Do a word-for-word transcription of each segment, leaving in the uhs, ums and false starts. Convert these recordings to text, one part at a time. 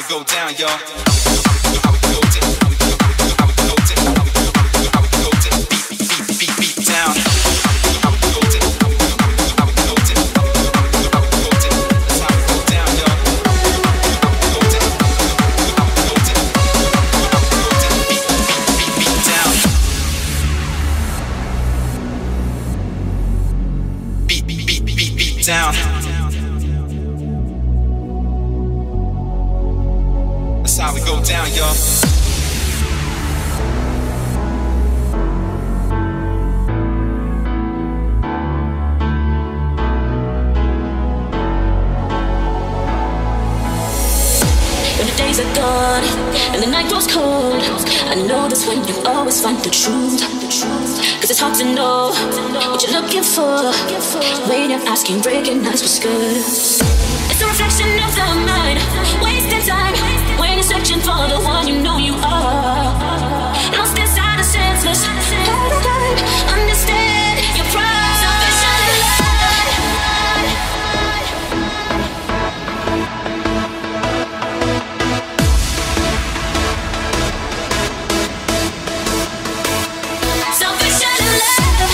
we go down, y'all. How we go down, how we go down, how we go down, how we go down, how we go down, beat, beat, beat, beat down. How we go down, how we go down, how we go down, how we go down, that's how we go down, y'all. How we go down, how we go down, how we go down, beat, beat, beat, beat down. Beat, beat, beat, beat, beat down. That's how we go down, y'all. When the days are gone and the night grows cold, I know that's when you always find the truth. Cause it's hard to know what you're looking for when you're asking, recognize what's good. It's a reflection of the mind, wasting time when you're searching for the one you know you are. Lost inside a senseless paradigm. Understand your pride. Salvation in love. Salvation in love.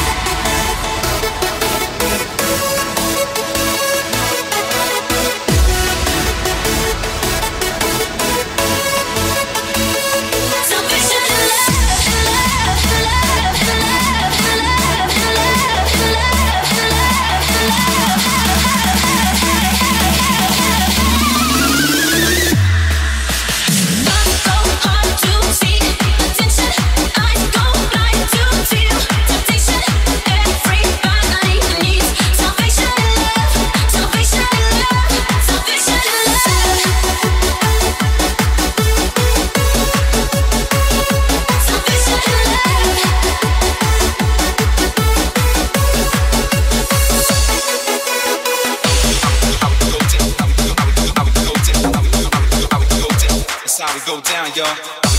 How we go down, y'all.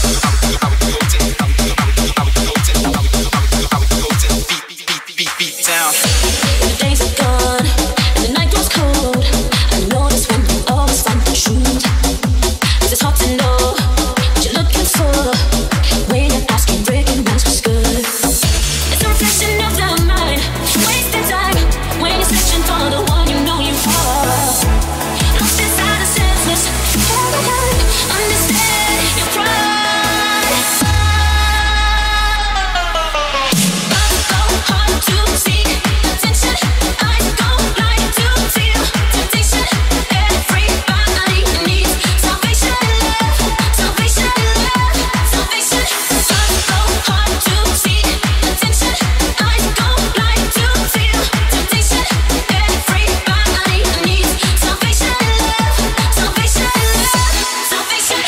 Beat, beat, beat down. When the days are gone and the night grows cold, I know that's when you always find the truth. Cause it's hard to know what you're looking for when you're asking, recognize what's good. It's a reflection of the mind, wasting time when you're searching for the one you know you are. Lost inside a senseless paradigm. Understand your pride. Go hard to seek attention. Eyes go blind to feel temptation. Everybody needs salvation in love. Salvation in love. Salvation. Go hard to seek attention. Eyes go blind to feel temptation. Everybody needs salvation in love. Salvation in love. Salvation.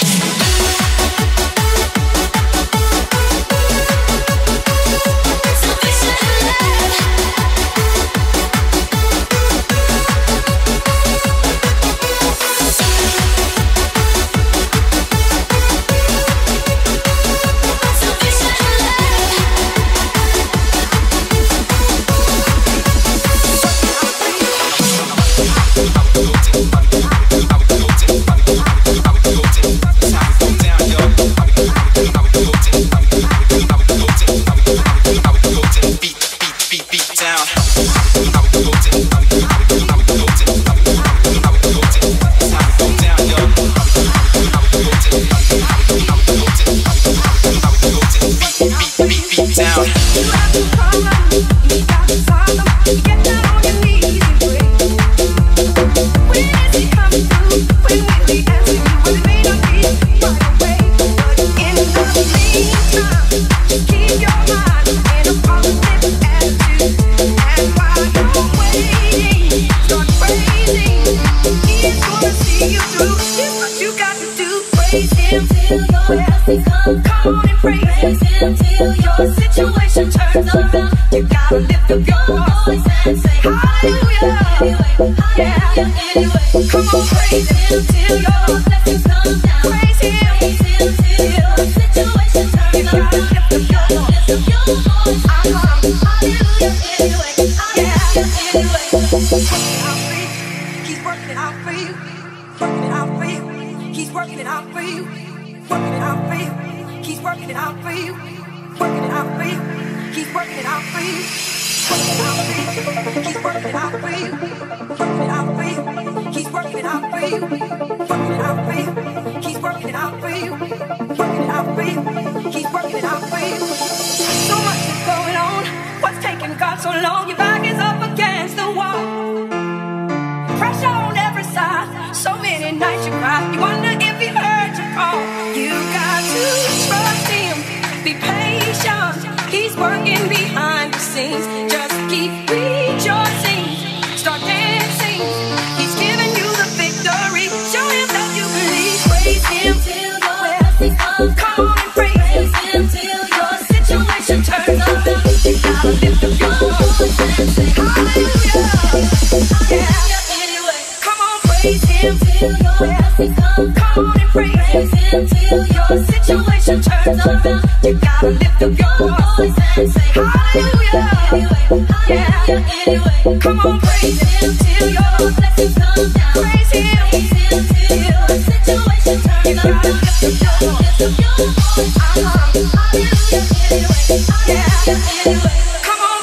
Situation turns around. You gotta lift up your voice and say hallelujah. Yeah, anyway, come on, praise him till your blessings come down. Praise him, praise him till your situation turns around. Lift up your voice, lift up your voice. Uh-huh, hallelujah. Anyway, yeah, anyway. He's working it out for you. He's working it out for you. He's He's working it out for you, working it out for you. He's working it out for you, working it out for you. He's working it out for you, working it out for you. He's working it out for you, working it out for you. He's working it out for you, working it out for you. He's working it out for you, working it out for you. He's working it out for you. So much is going on. What's taking God so long? Your back is up against the wall. Pressure on every side. So many nights you cry. You wonder if he heard your call. You got to trust him. Be patient. He's working behind the scenes. Just keep rejoicing. Start dancing. He's giving you the victory. Show him that you believe. Praise him till your blessings come. Come on and praise, praise him till your situation turns around. You gotta lift up your voice and say hallelujah. Yeah. Anyway, come on, praise him till your blessings come. Come on and praise, praise him till your situation turns around. You gotta lift up your voice and say hallelujah. Yeah. Anyway, come on, praise him till your blessings come down. Praise him, praise him till your situation turns around. Lift up your, lift up your voice. Hallelujah. Anyway, yeah. Anyway, come on.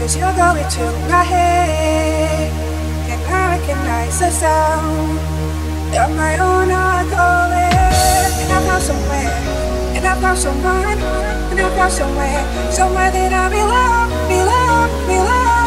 Cause you're going to my head, and I recognize the sound of my own heart calling. And I found somewhere, and I found someone, and I found somewhere, somewhere that I belong, belong, belong.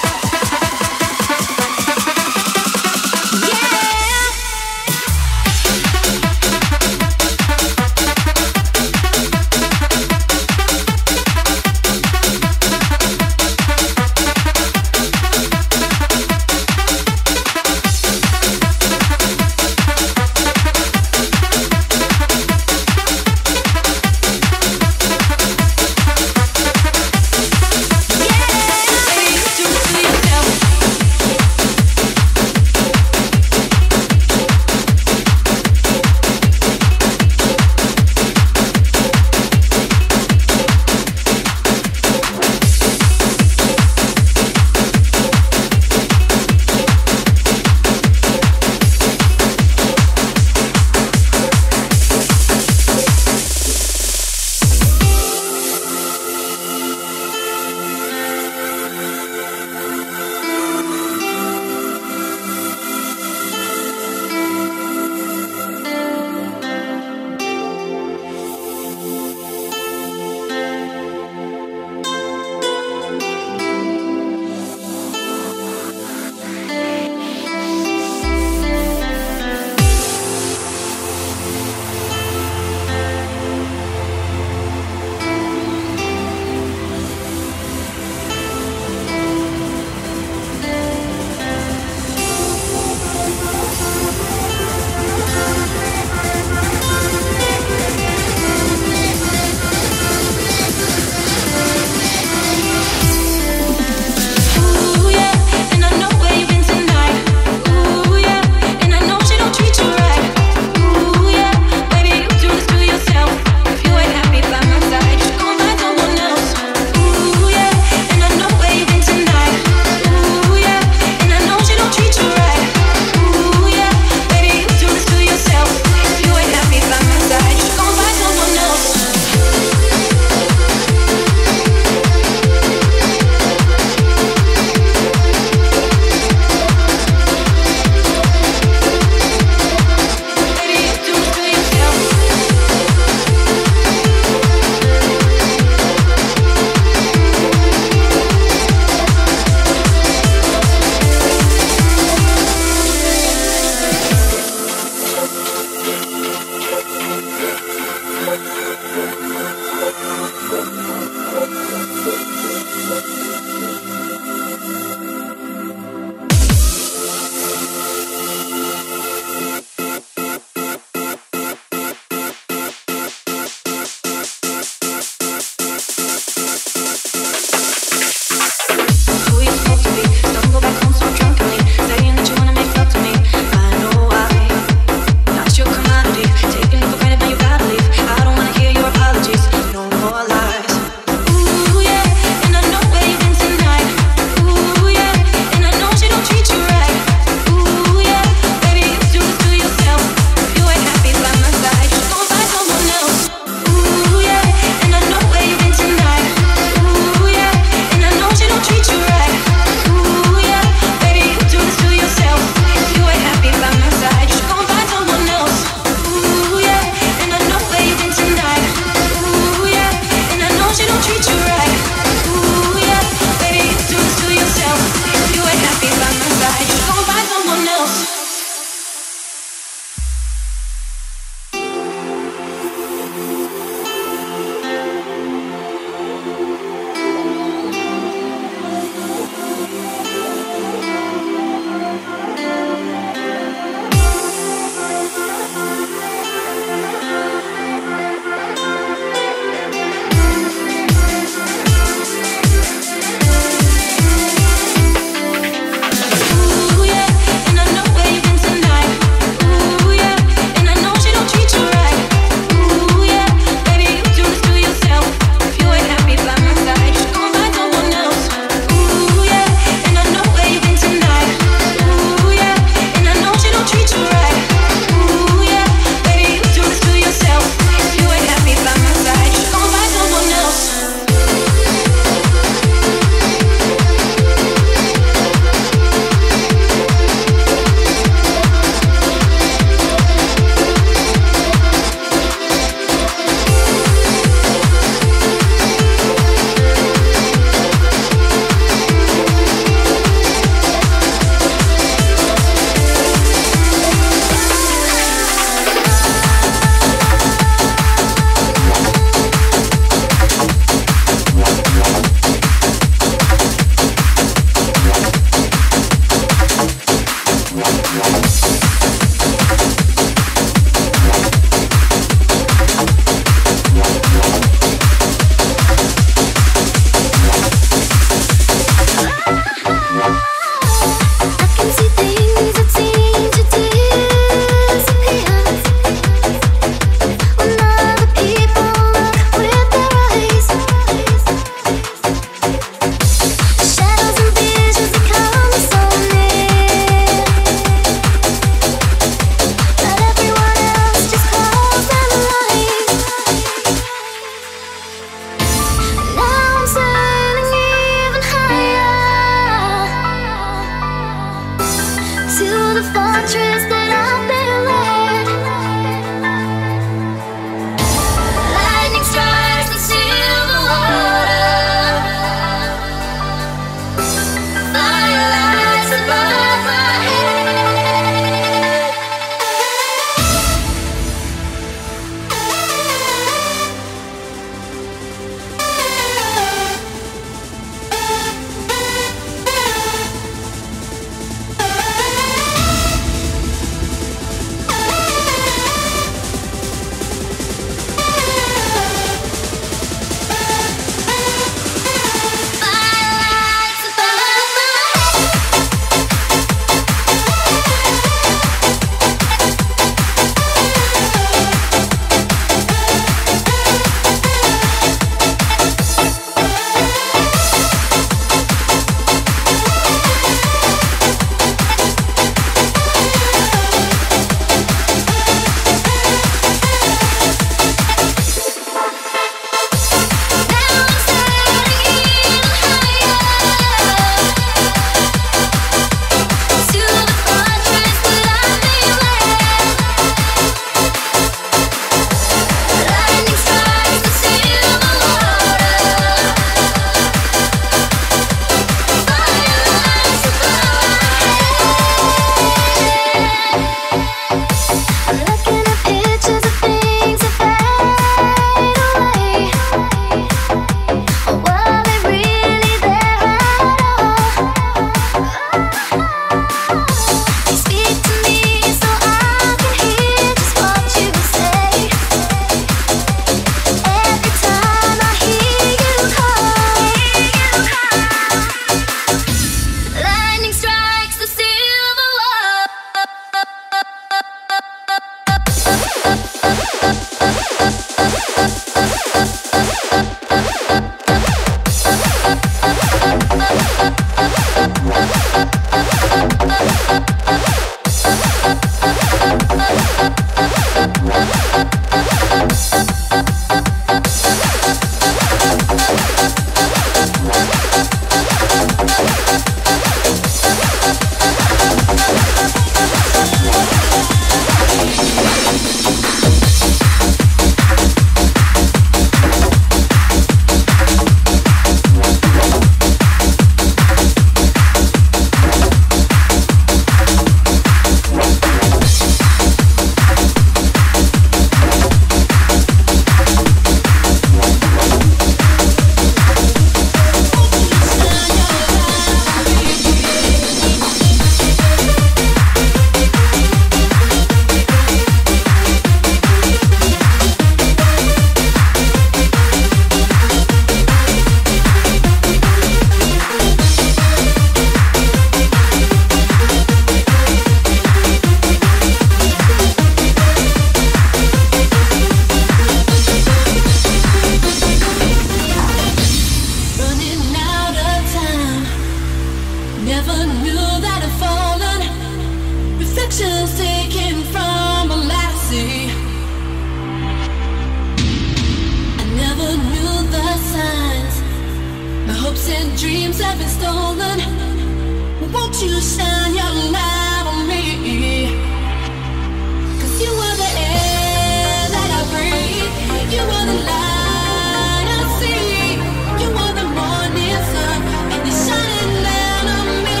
and dreams have been stolen. Won't you shine your light on me? 'Cause you are the air that I breathe. You are the light I see. You are the morning sun, and you're shining down on me.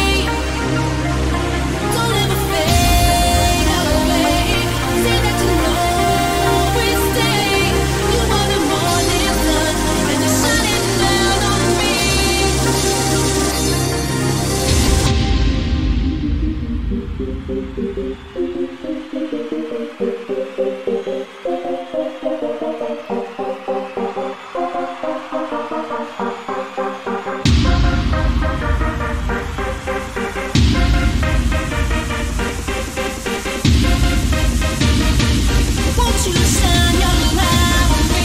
Don't ever fade away. Say that you always stay. You are the morning sun, and you're shining down on me. Won't you shine your light on me?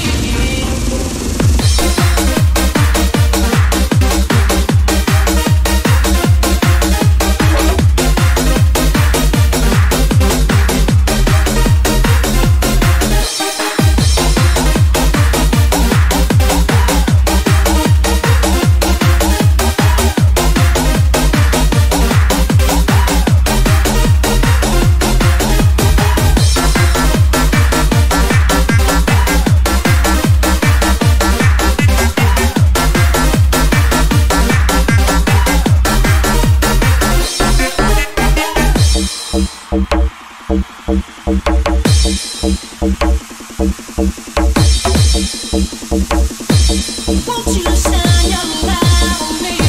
Won't you shine your light on me?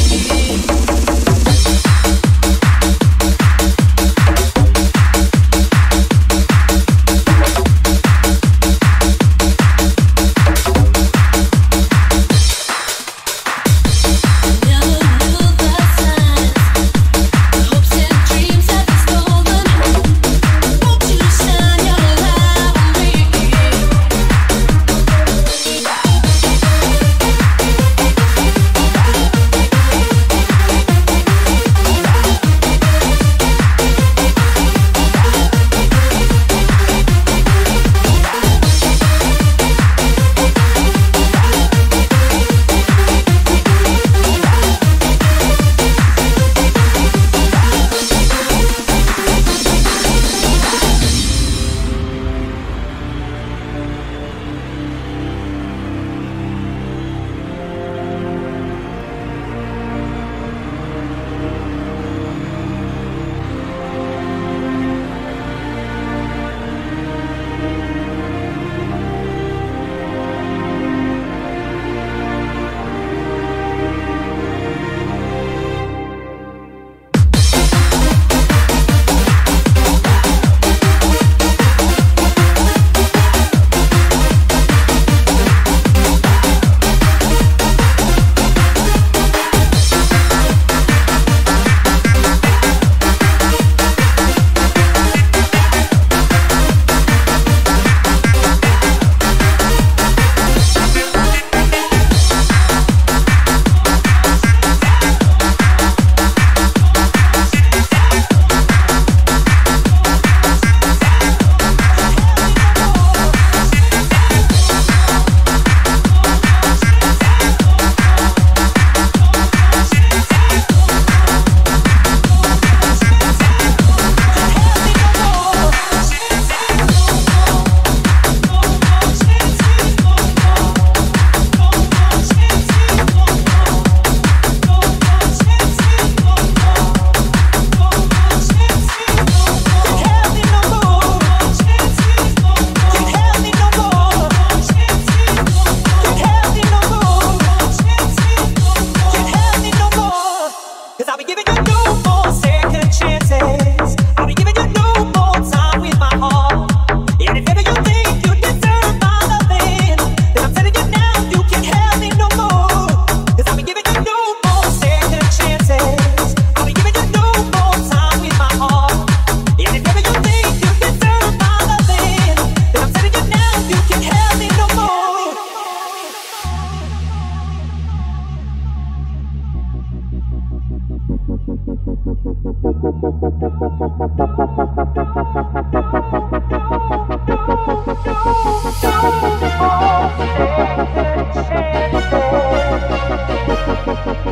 Thank you.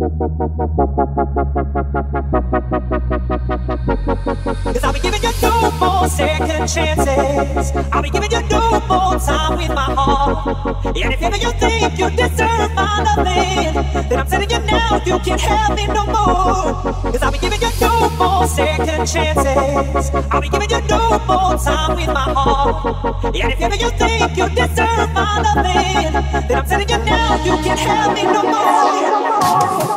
Cause I'll be giving you no more second chances. I'll be giving you no more time with my heart. And if ever you think you deserve my loving, then I'm telling you now, you can't have me no more. Cause I'll be giving you no more second chances. I'll be giving you no more time with my heart. And if ever you think you deserve my loving, then I'm telling you now, you can't have me no more.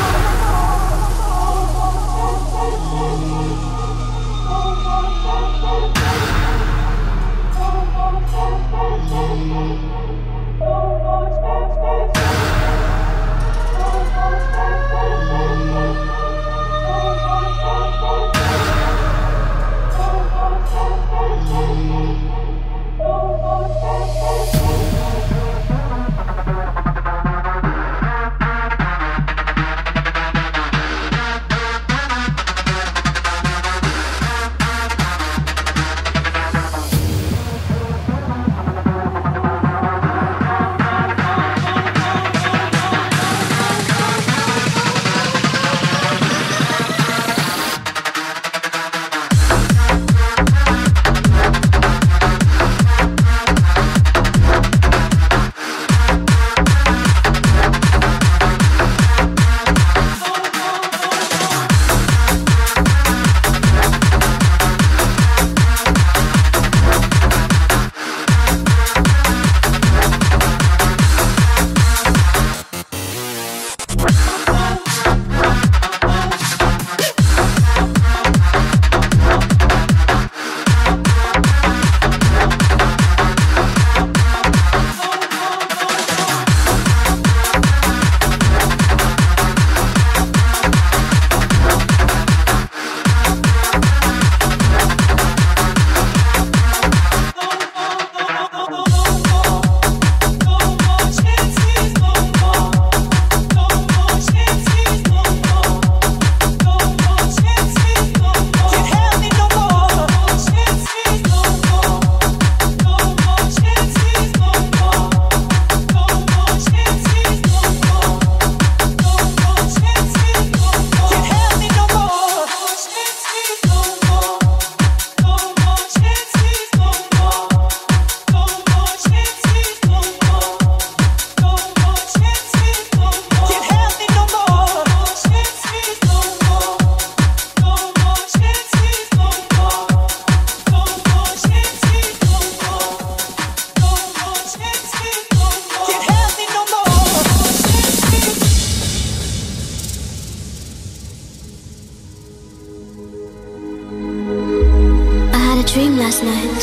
Dream last night.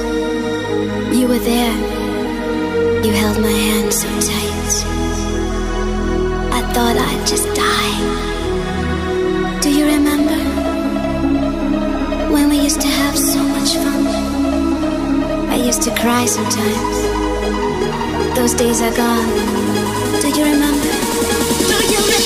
You were there. You held my hand so tight. I thought I'd just die. Do you remember when we used to have so much fun? I used to cry sometimes. Those days are gone. Do you remember? Do you remember?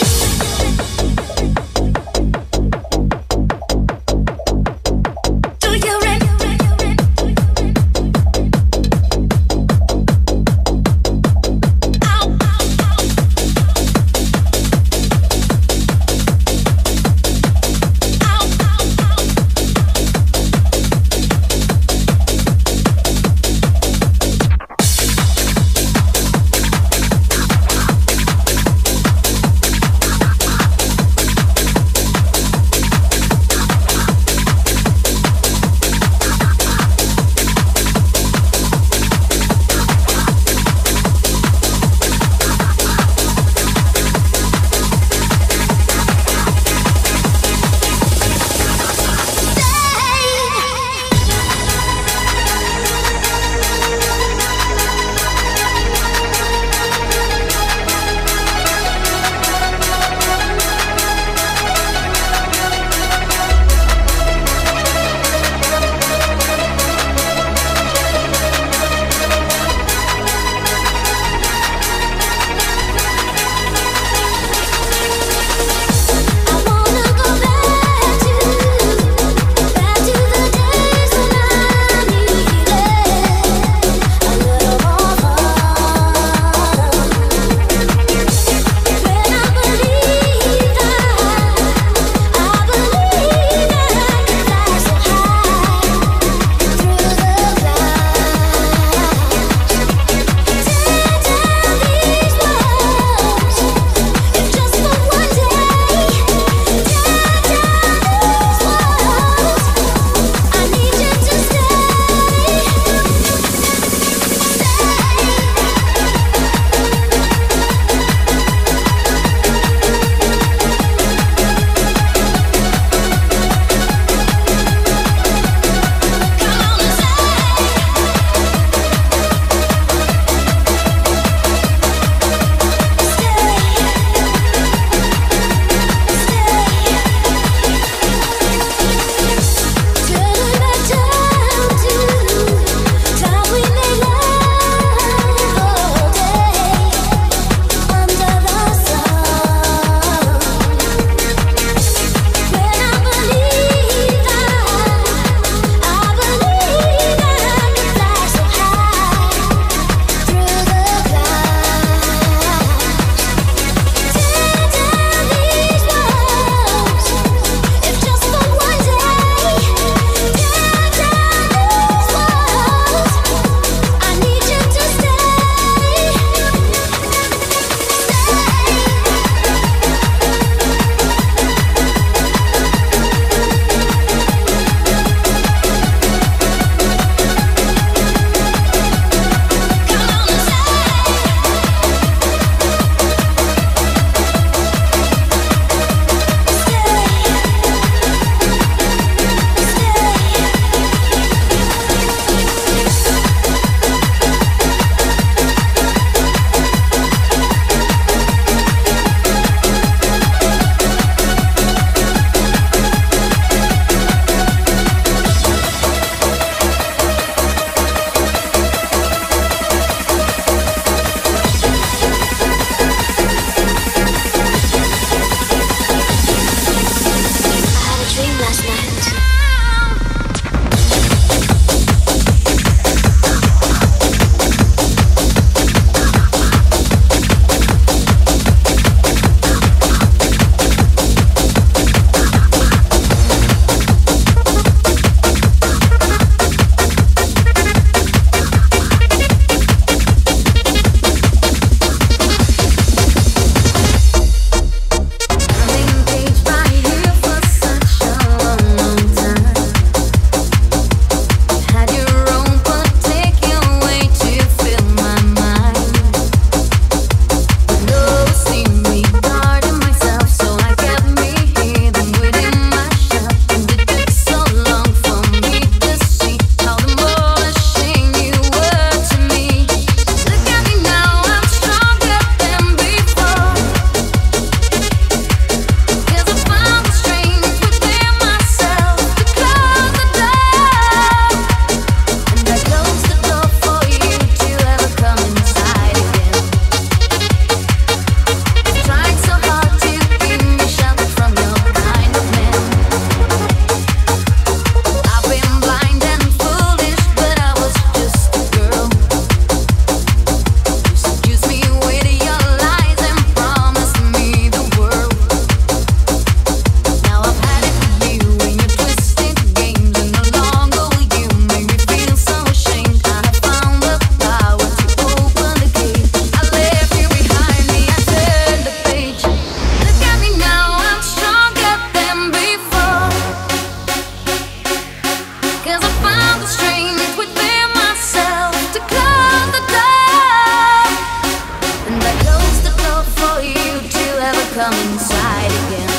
'Cause I found the strength within myself to close the door. And I close the door for you to ever come inside again.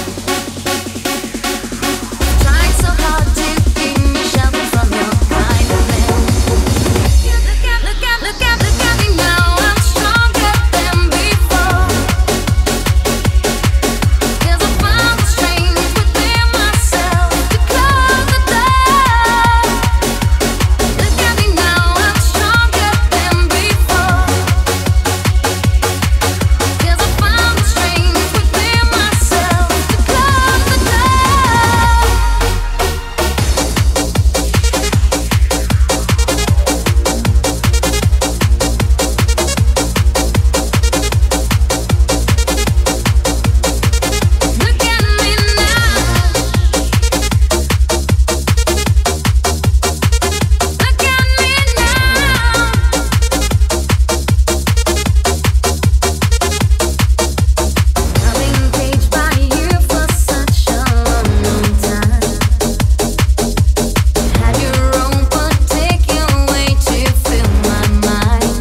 Trying so hard to give me shelter from your kind of man. Look at, look at, look at, look at me now. I'm stronger than before. 'Cause I found the strength within myself to close the door. Look at me now. I'm stronger than before. 'Cause I found the strength within myself to close the door. Look at me now. Look at me now. I've been caged by you for such a long, long time. Had your own particular way to fill my mind.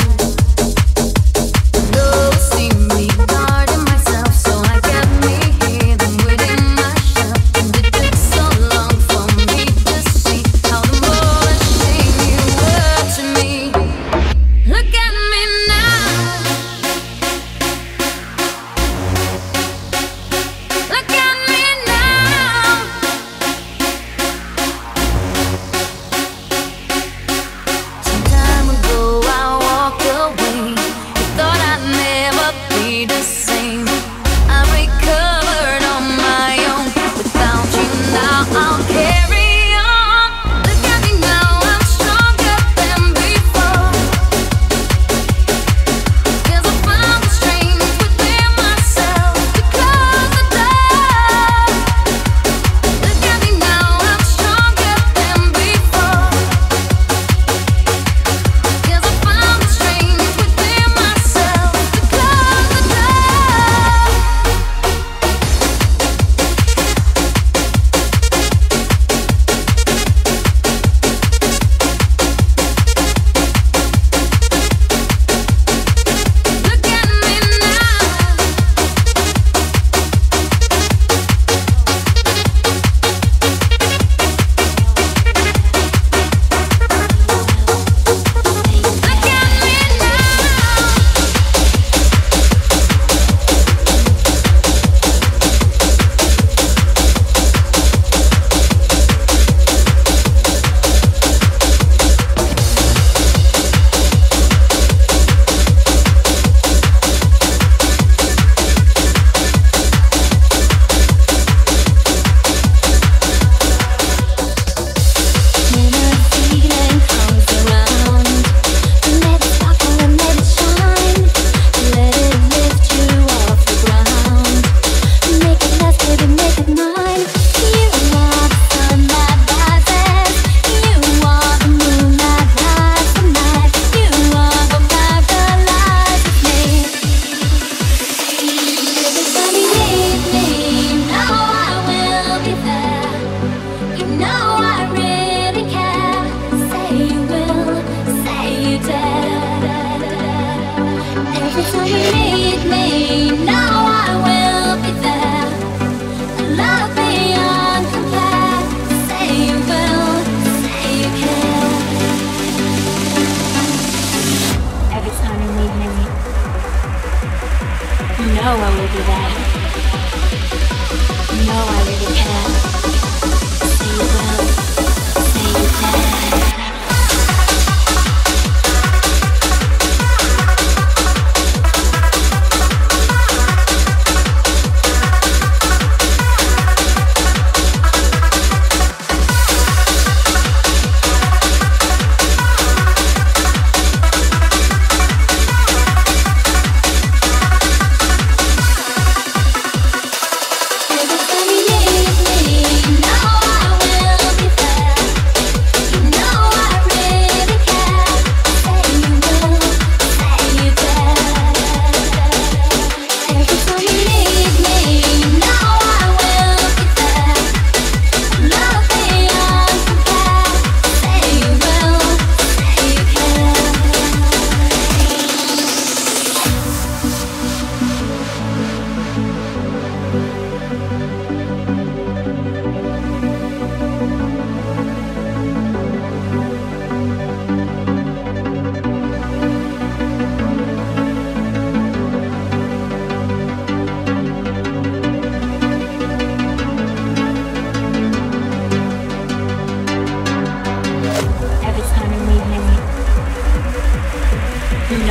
Though see me guarding myself, so I kept me hidden within my shell. And it took so long for me to see how the more ashamed you were to me. Look at me now. Look at me now. Some time ago I walked away. You thought I'd never be the same. I recovered on my own. Without you now I'll carry on. Look at me now, I'm stronger than before. 'Cause I found the strength within myself to close the door. Look at me now, I'm stronger than before. 'Cause I found the strength within myself to close the door. Look at me now. Look at me now. When a feeling comes around, let it sparkle and let it shine. Let it lift you off the ground. Make it last, baby, make it mine. You are the sun that rises. You are the moon that lights the night. You are what paralyzes me. Every time you need me, you know I will be there. You know I really care. Say you will, say you dare. Every time you need me, you know I will be there. Love beyond compare. Say you will, say you care. Every time you need me, you know I will be there. You know I really care. Say you will, say you dare. Every time you need me,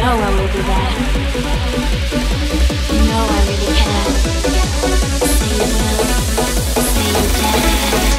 know I will be there. You know I really care. Say you will, say you dare.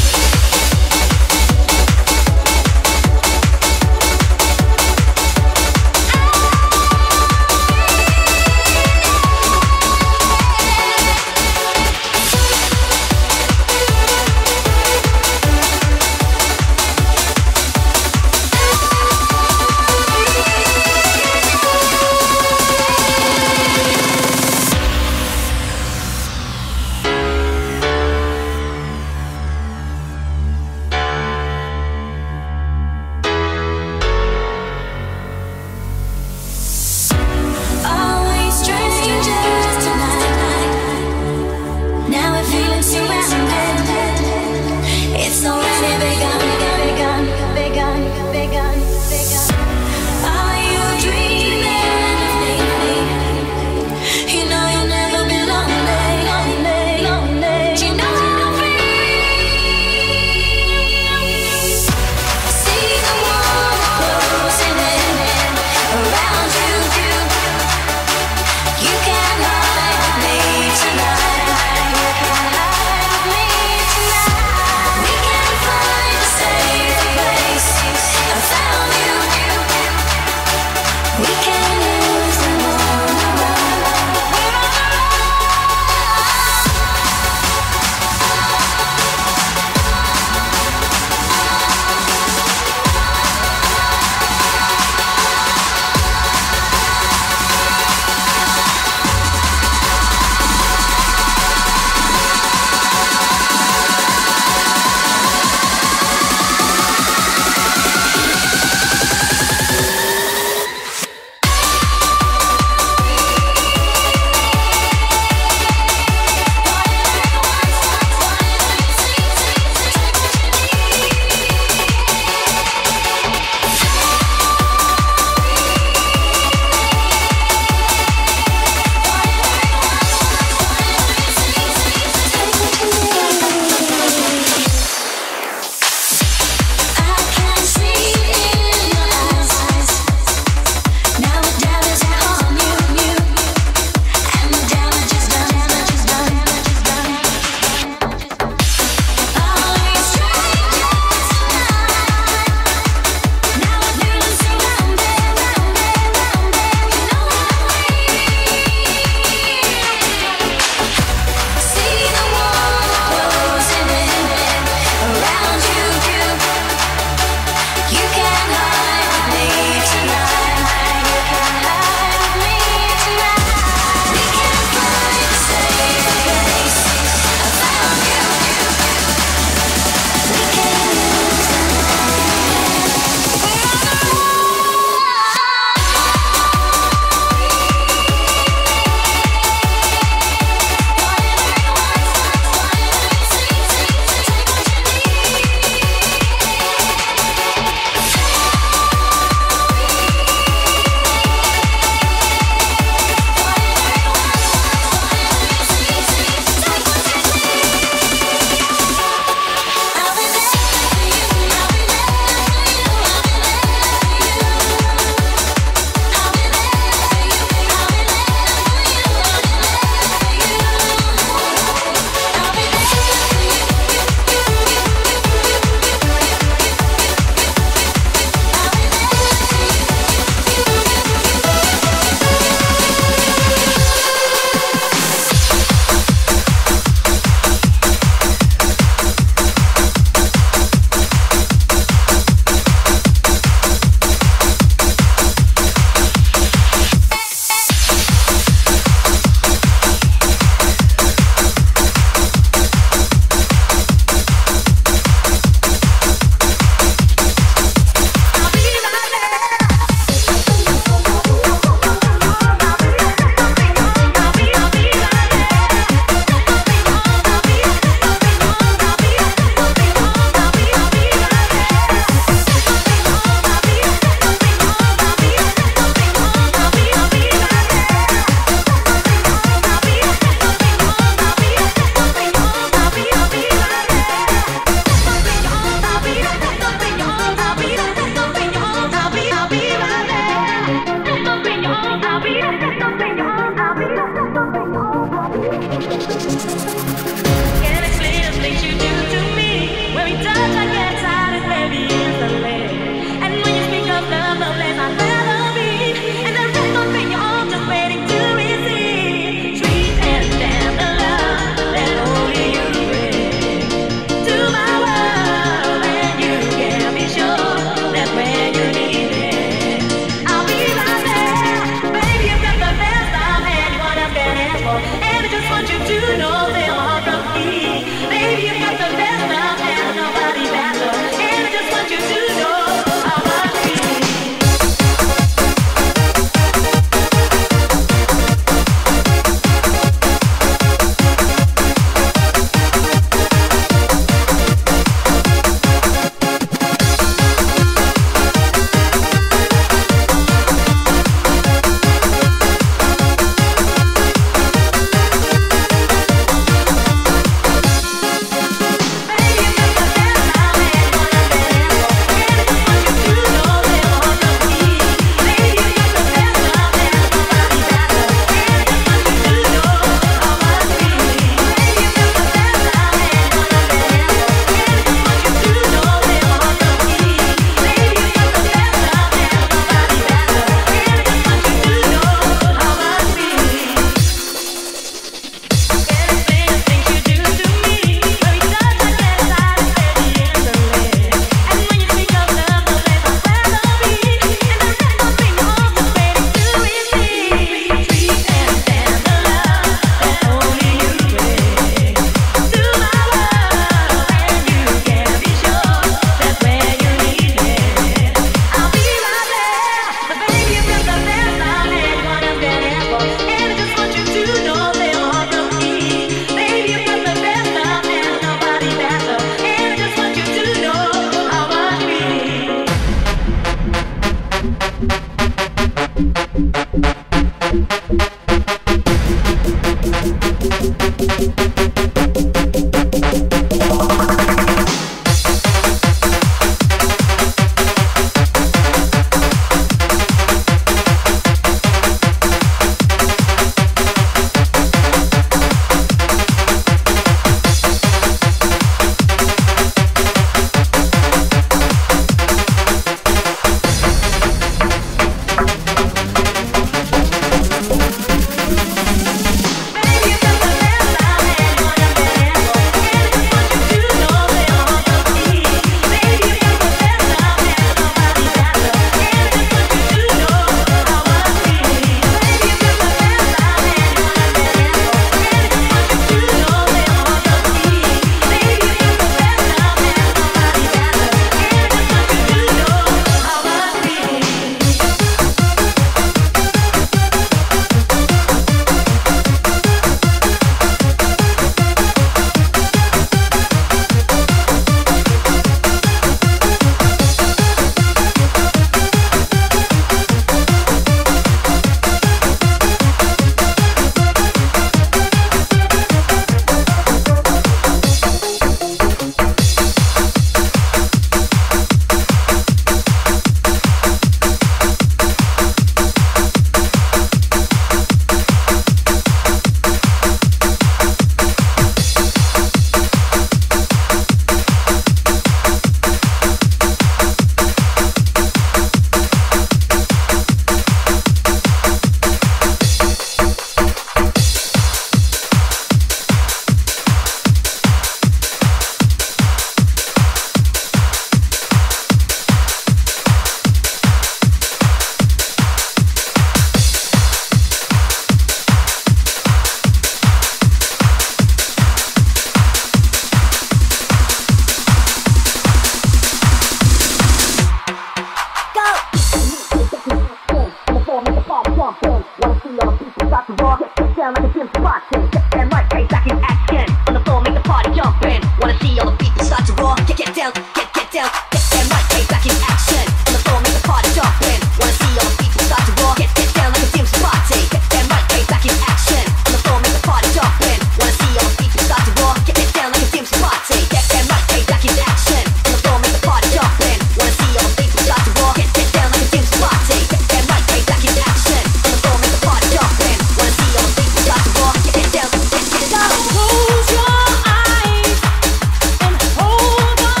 Close your eyes and hold on.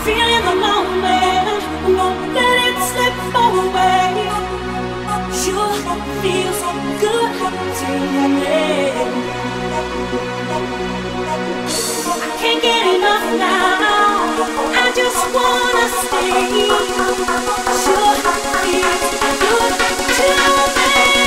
feeling the moment, won't let it slip away. Sure feels good to me. I can't get enough now. I just wanna stay. Sure feels good to me.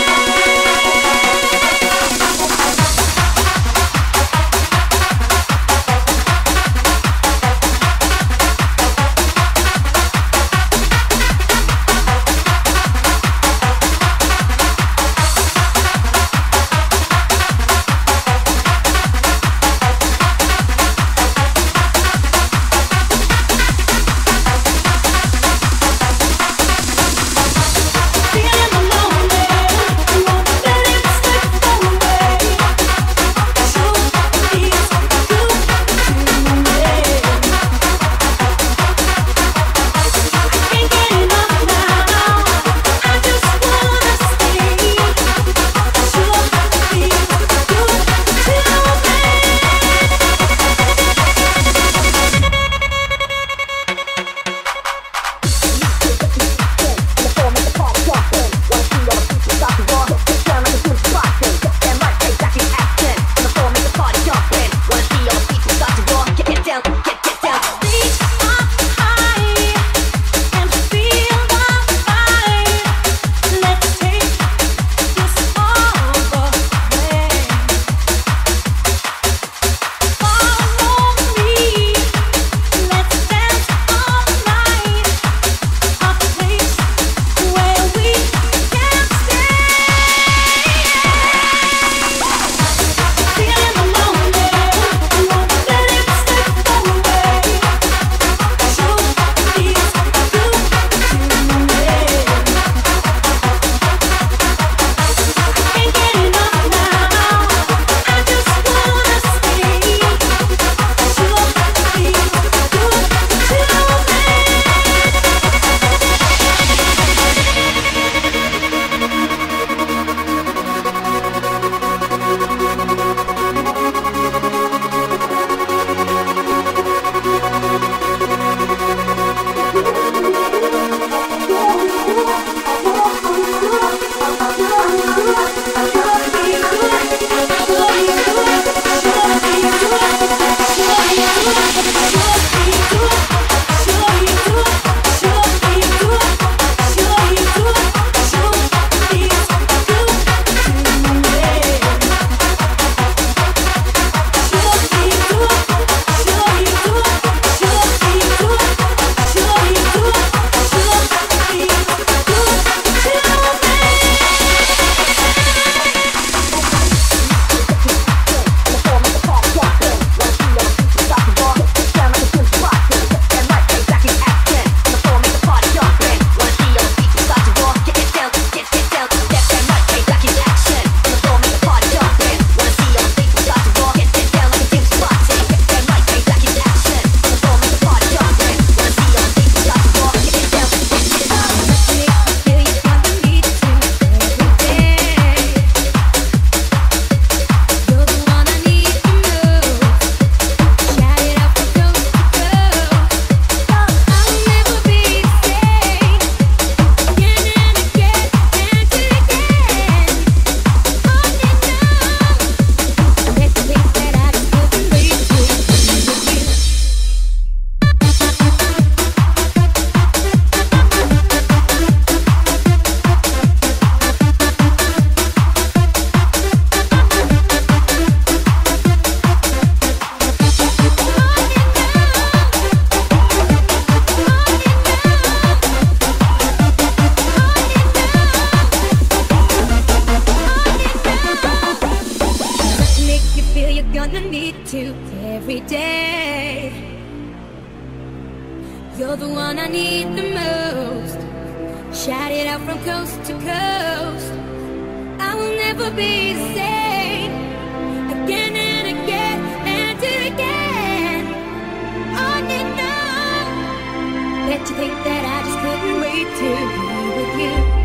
You're the one I need the most. Shout it out from coast to coast. I will never be the same. Again and again and again. On and on. Bet you think that I just couldn't wait to be with you.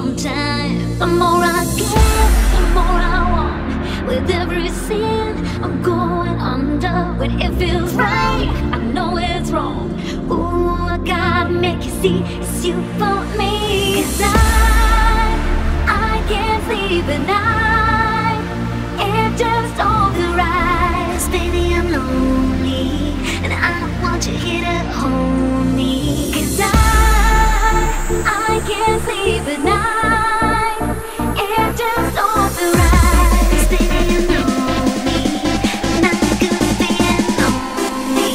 time. The more I give, the more I want. With every sin, I'm going under. When it feels right, I know it's wrong. Ooh, I gotta make you see it's you for me. 'Cause I, I can't sleep at night. It just overrides. Baby, I'm lonely, and I want you here to hold me. 'Cause I, I can't sleep at night. It just overrides. Baby, I'm lonely, not good being lonely.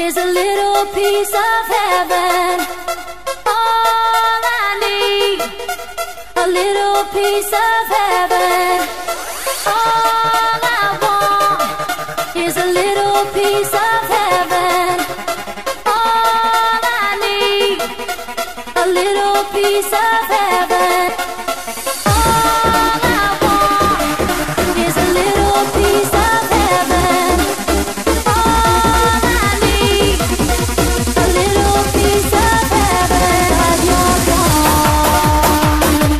is a little piece of heaven. All I need, a little piece of heaven. All I want is a little piece of heaven. All I need, a little piece of heaven. All I want is a little piece of heaven. All I need, a little piece of heaven. But you're gone.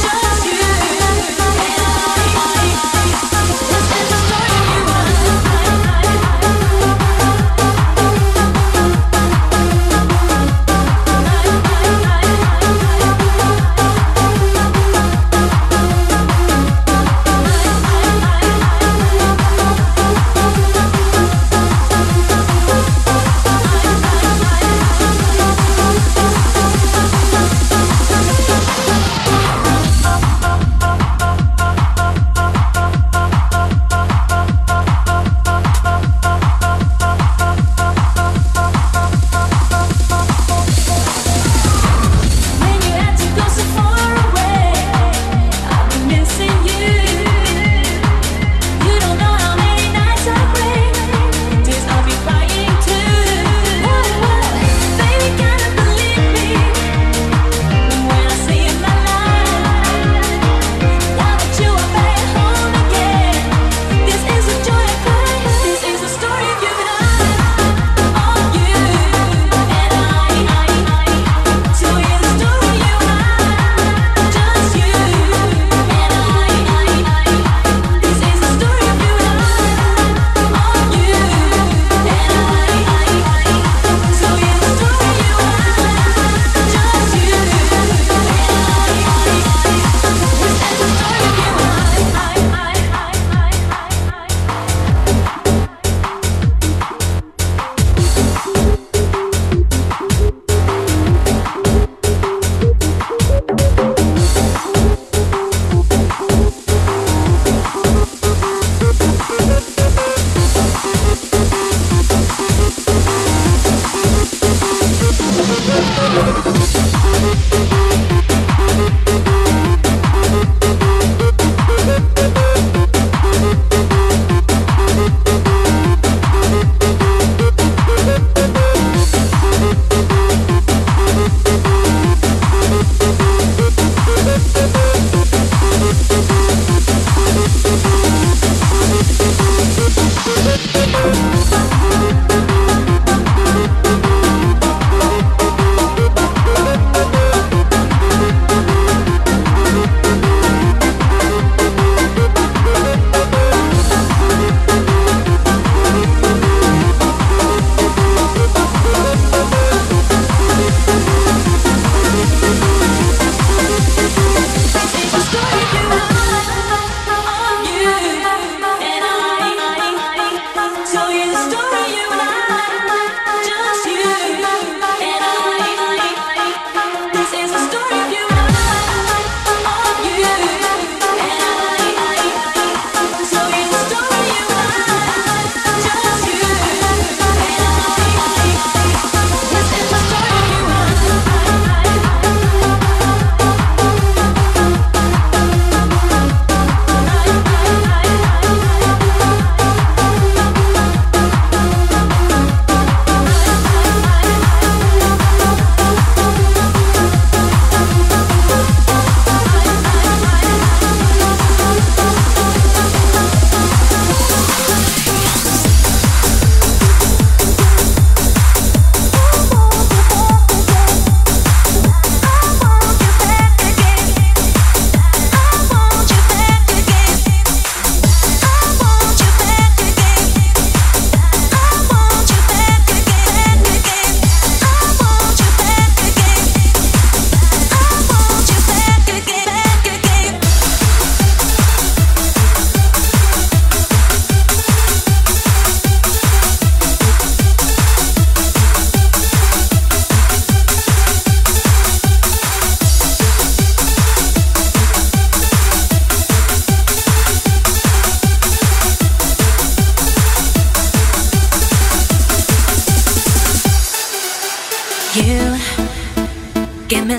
This is the story of you and I.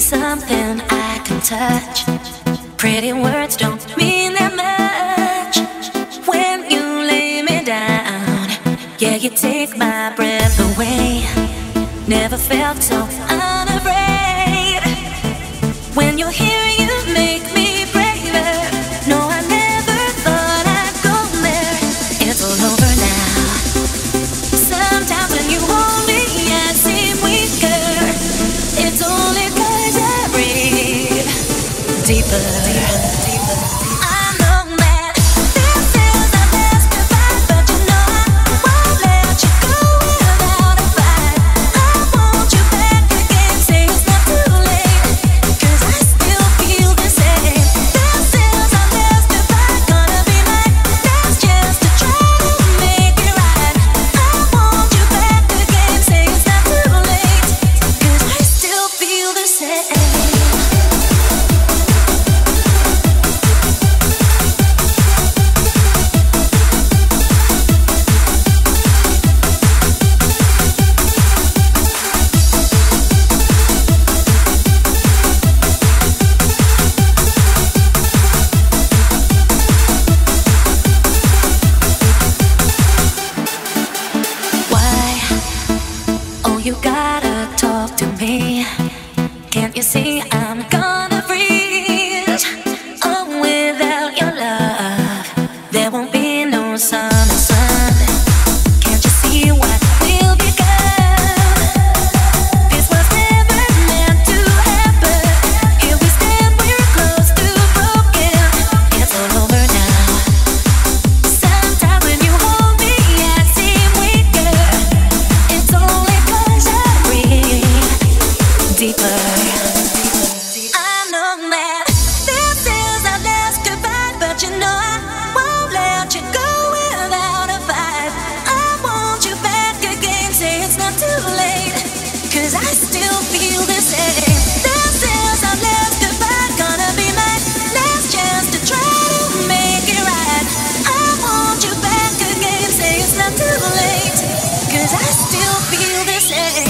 something I can touch. Pretty words don't mean that much when you lay me down. Yeah, you take my breath away. Never felt so unafraid. When you're here, you make me braver. No, I never thought I'd go there. It's all over now. Sometimes when you hold me, I seem weaker. It's only 'cause I breathe deeper. You gotta talk to me. Can't you see I'm gonna freeze? Oh, without your love, there won't be no summer sun. Can't you see what will become? This was never meant to happen. Here we stand, we're close to broken. It's all over now. Sometimes when you hold me, I seem weaker. It's only deeper. I know that this is our last goodbye, but you know I won't let you go without a fight. I want you back again, say it's not too late, 'cause I still feel the same. This is our last goodbye, gonna be my last chance to try to make it right. I want you back again, say it's not too late, 'cause I still feel the same.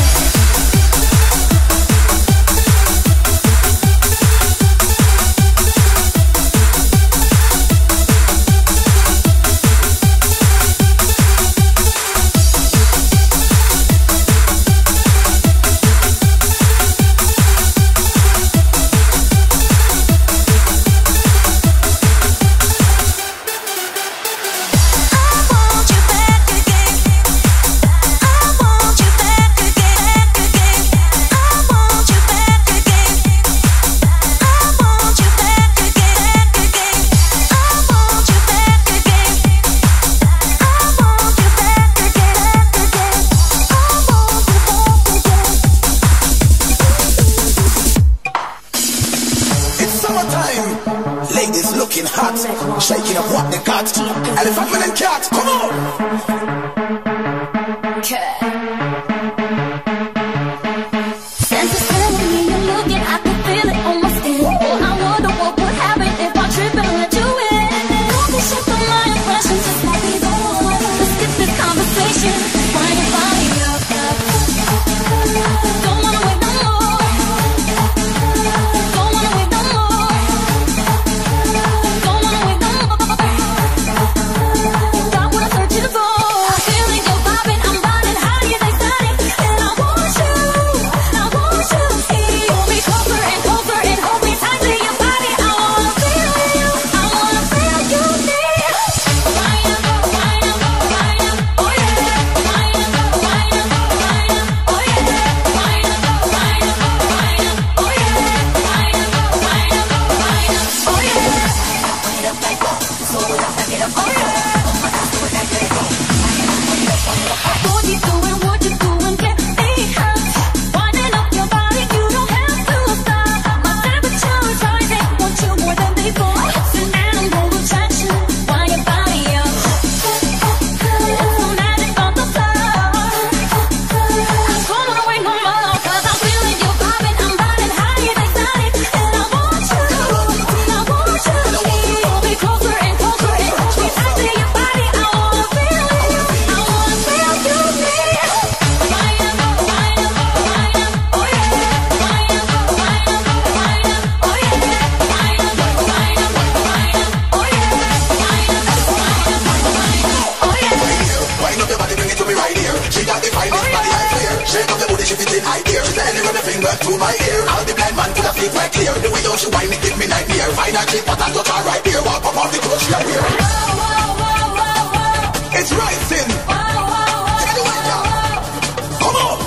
Shaking up what they got. Elephant man and cat, come on! Okay. Sense of sanity when you're looking, I can feel it on my skin. I wonder what would happen if I trip and let you in. Don't be shook on my impressions, just like these old. Let's get this conversation. Why your body up, up. Don't wanna wait no more. Don't wanna wait no more. Don't wanna wait no more. Got what I'm searching for. Feeling your vibe and I'm riding high. know she whine it, give me nightmare. Find a chick, but I touch her right there. Walk up off the clothes she a wear. It's rising. Take it away now. Come on.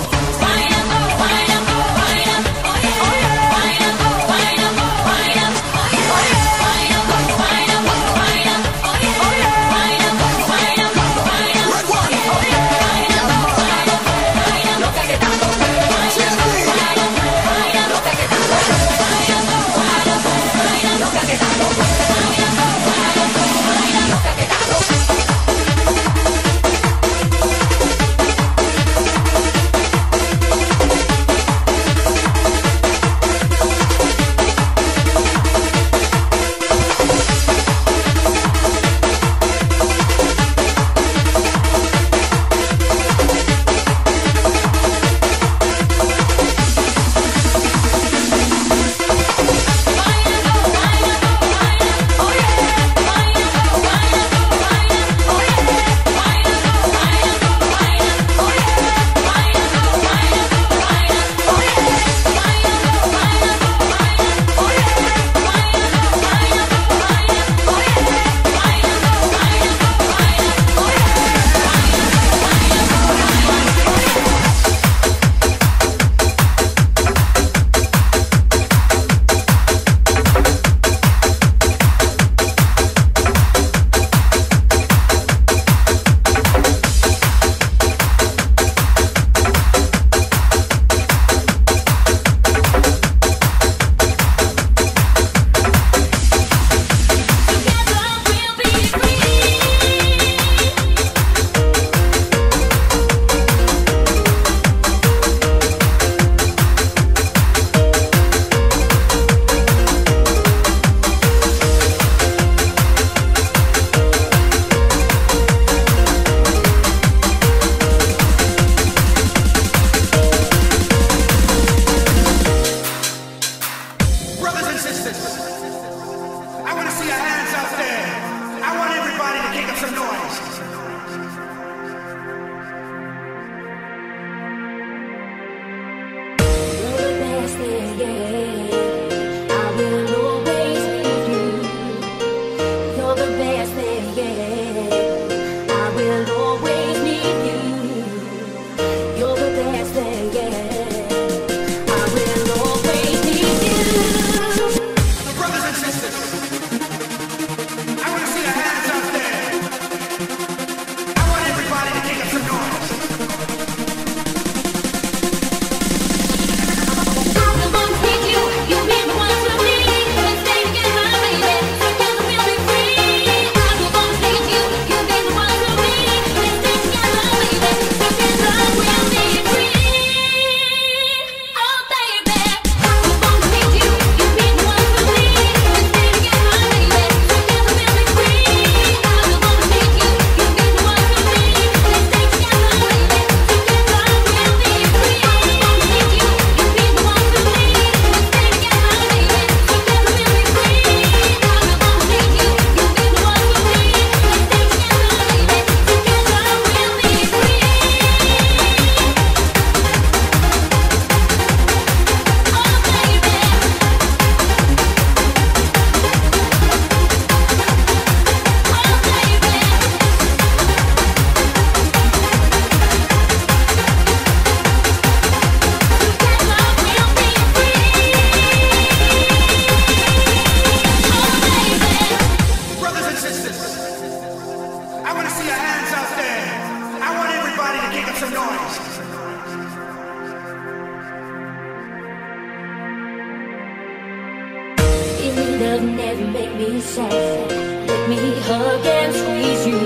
love never make me sad. Let me hug and squeeze you.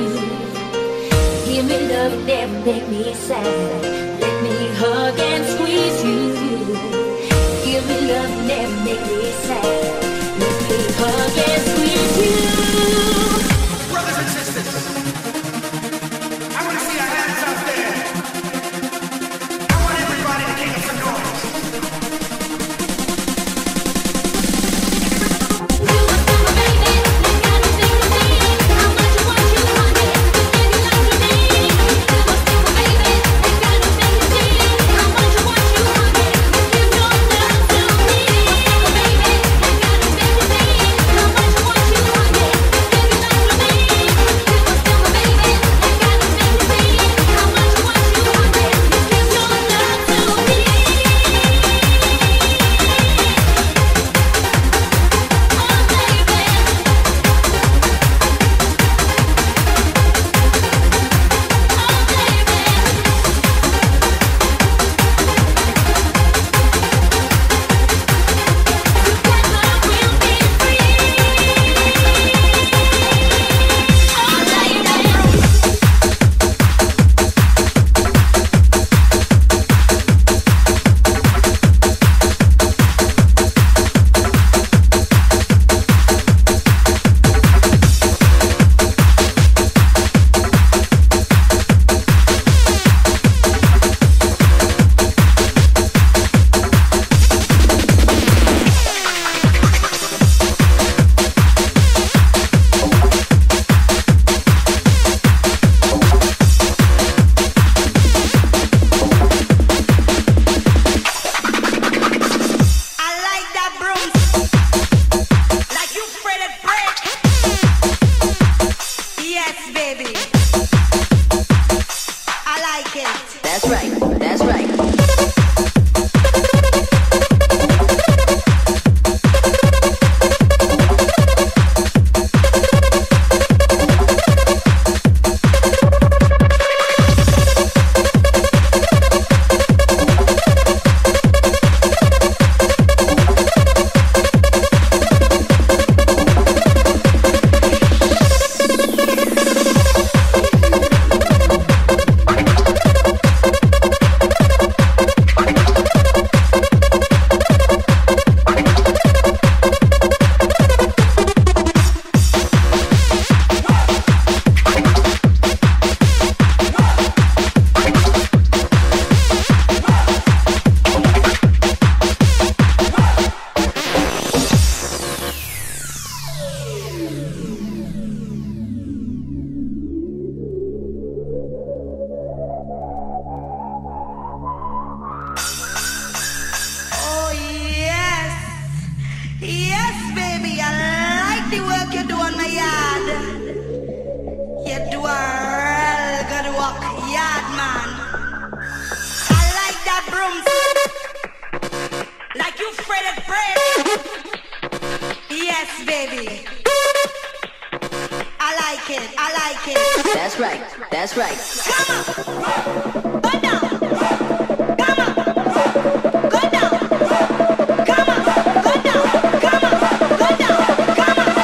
Give me love, never make me sad. Let me hug and squeeze you. Give me love, never make me sad. Let me hug and squeeze you. Brothers and sisters, I want to see your hands out there. I want everybody to make some noise. Baby, baby, I like the work you do on my yard. You do a real good work, yard man. I like that broom. Like you fretted bread. Yes, baby. I like it, I like it. That's right, that's right. Come on, go down. Come on, go down. Come on, go down. Come on, go down. Come on.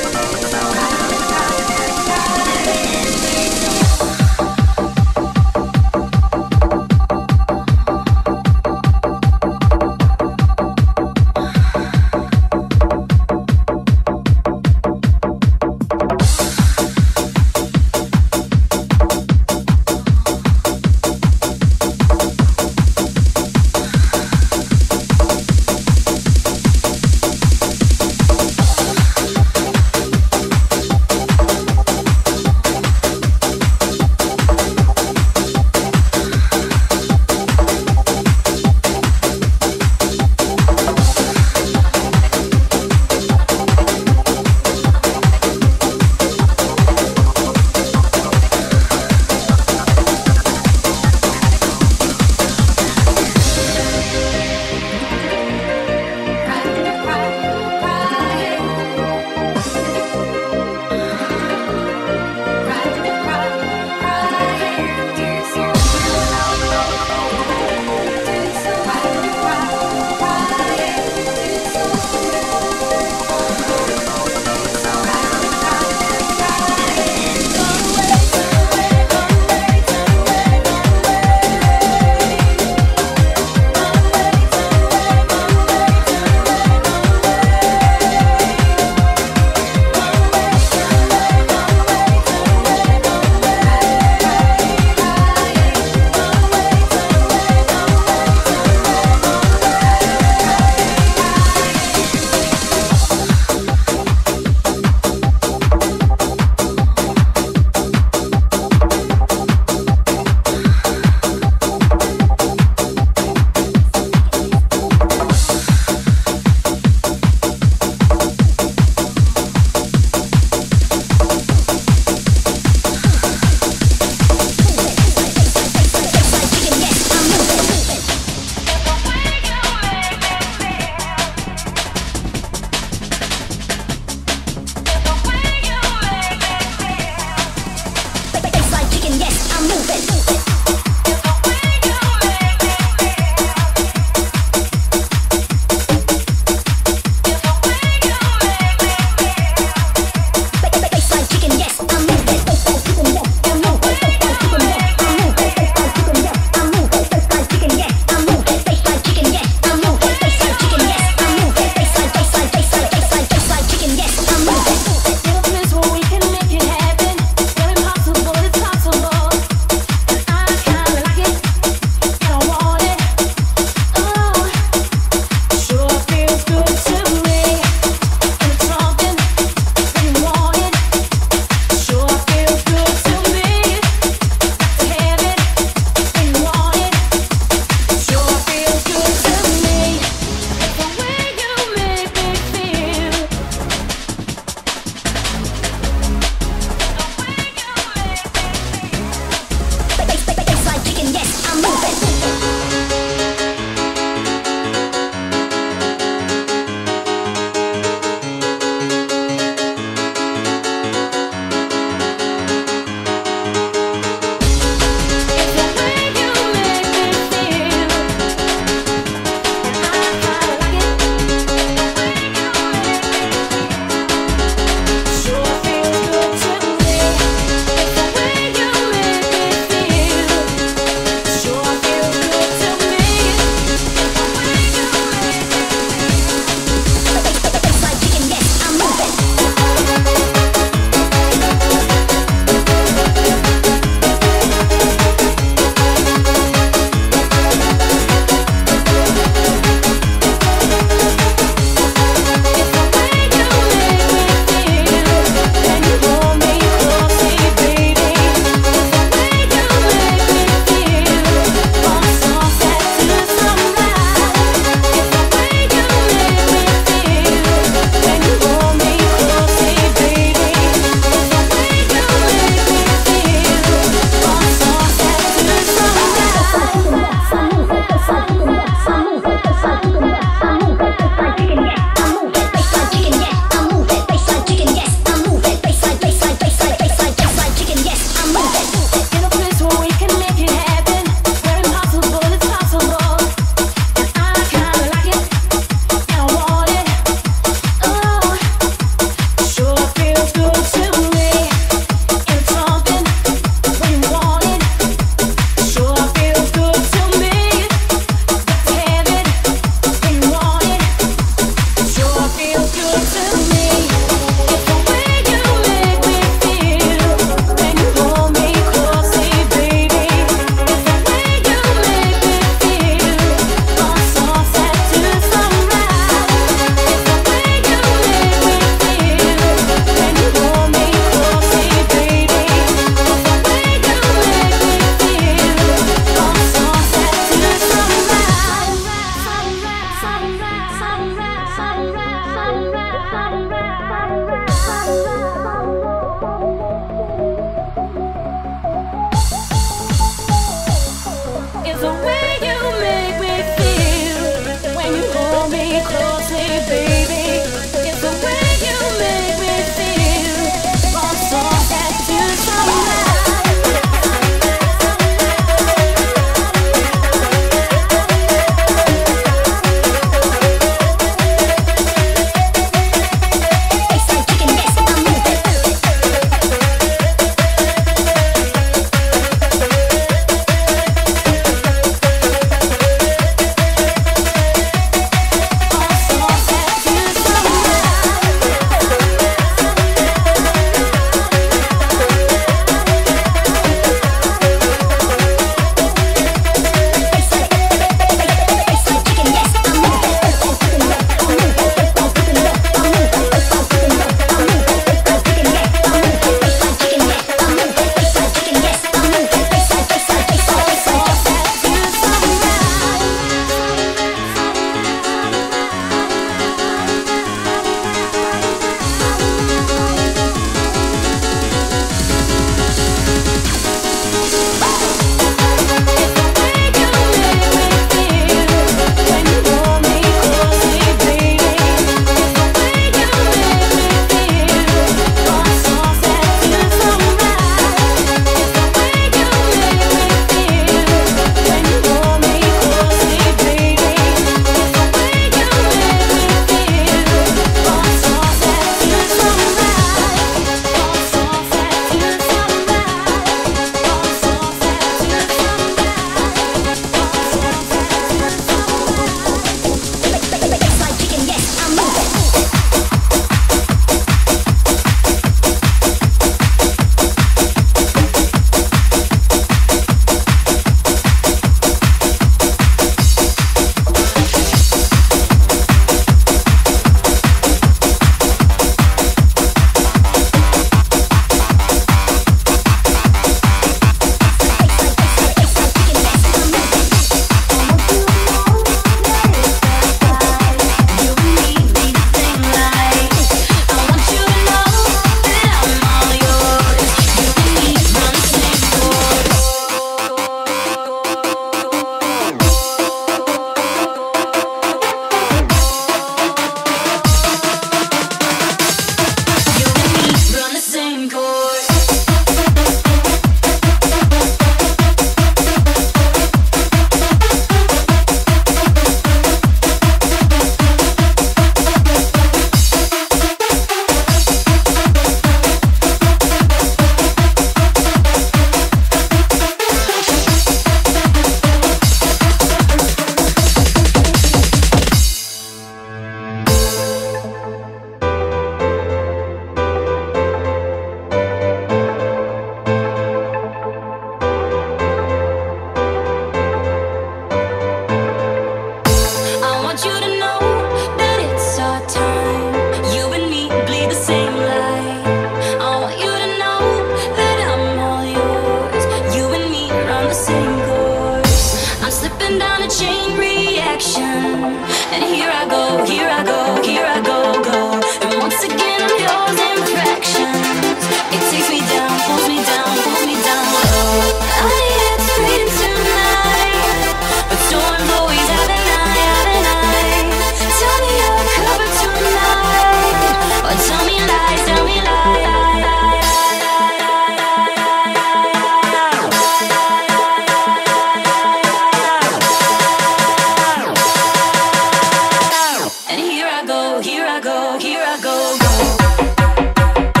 Here I go, here I go, go.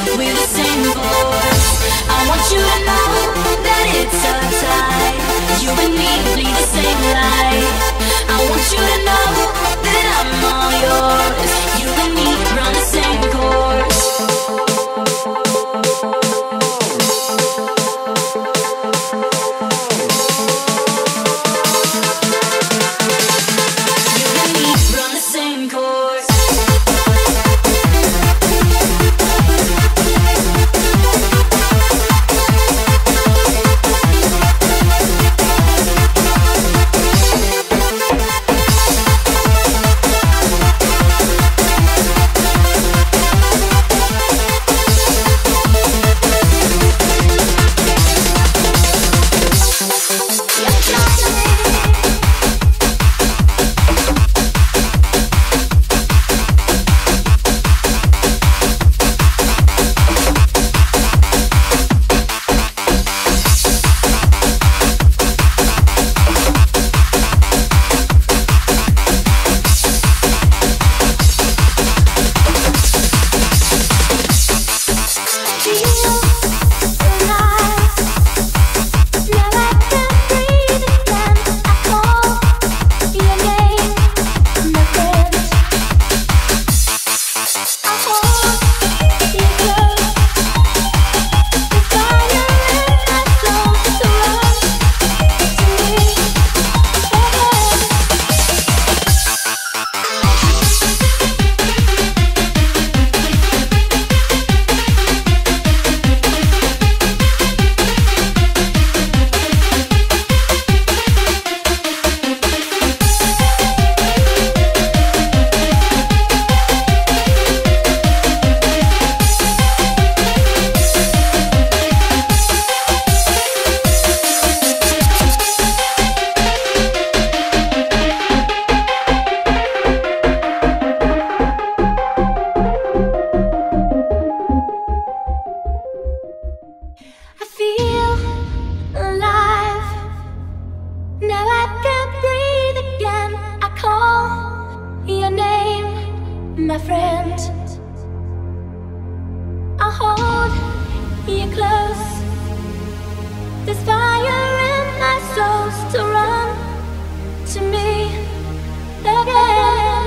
we're the same force. I want you to know that it's a tie. You and me bleed the same light. I want you to know that I'm all yours. You and me run the same course. You and me run the same course. My friend, I'll hold you close. There's fire in my soul to run to me again.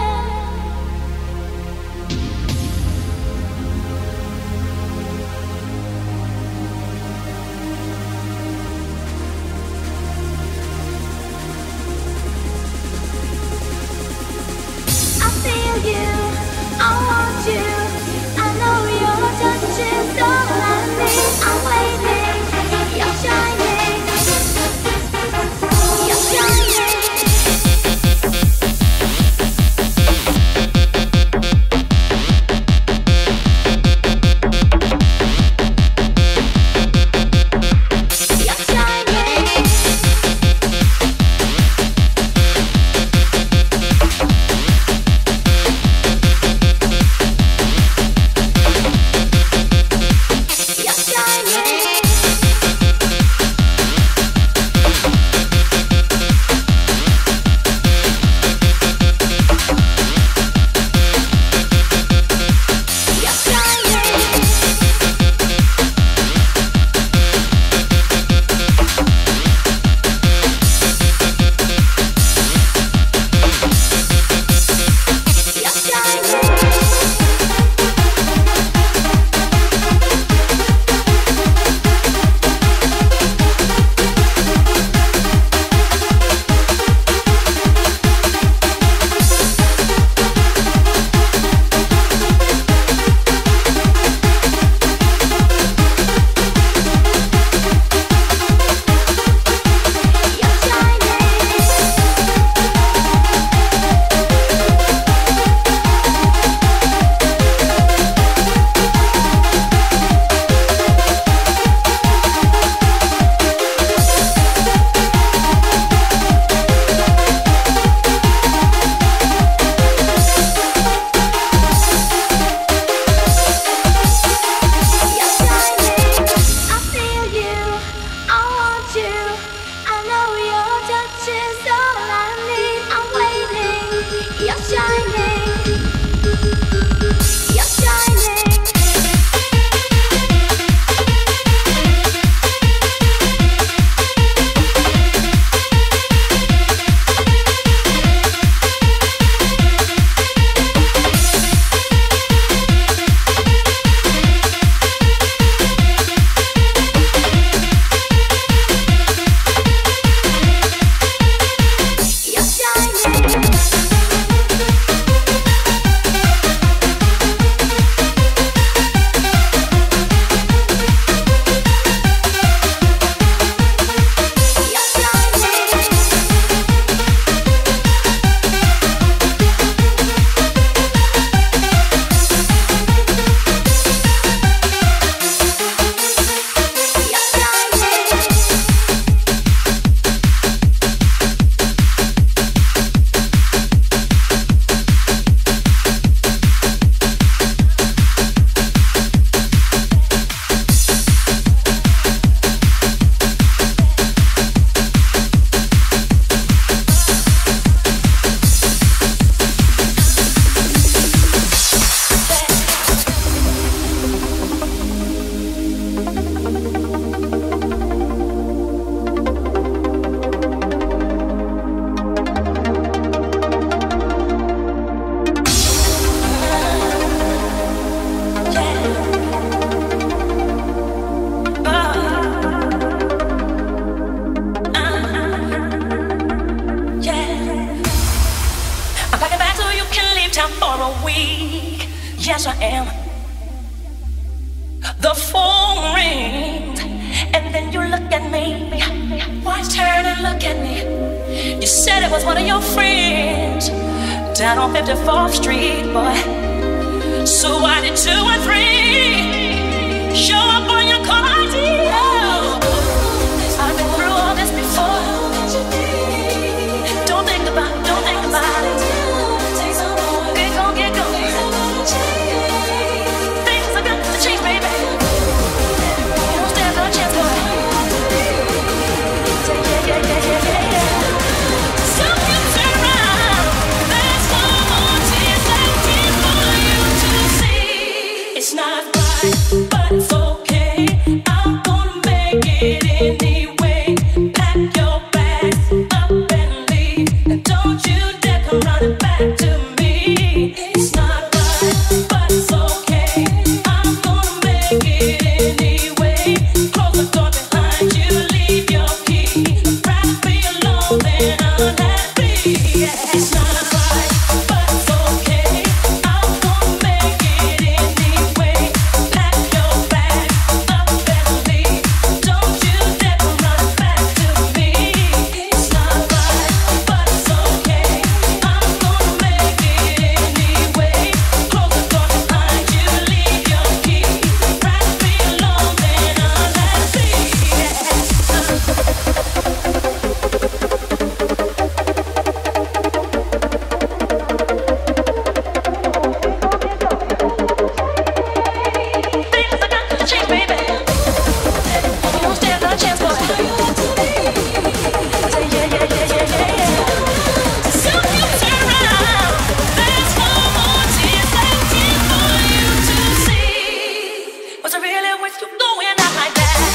I feel you, I want you. I know your touch is all I need. I was one of your friends down on fifty-fourth Street, boy. So why did two and three show up on your call I D? Oh, I've been through all this before. Don't think about it, don't think about it. Get go, get go. Things are got to change, baby. You don't stand no chance, boy. Yeah, yeah, yeah, yeah, yeah, yeah. So you turn around. There's no more tears left here for you to see. It's not right, but it's okay. I'm gonna make it anyway. Pack your bags up and leave, and don't you dare come running back to me. It's not right, but it's okay. I'm gonna make it anyway. Close the door behind you, leave your key. I'd rather be alone than unhappy. Yeah. It's not right, but it's okay. I'm gonna make it anyway. Pack your bags up and leave. Don't you dare come running back to me. It's not right, but it's okay. I'm gonna make it anyway. Close the door behind you, leave your key. I'd rather be alone than unhappy. Things are got to change, baby. You don't stand no chance, boy. Say yeah, yeah, yeah, yeah, yeah, yeah. So you turn around. There's no more tears left here for you to see. Was I really with you going out like that?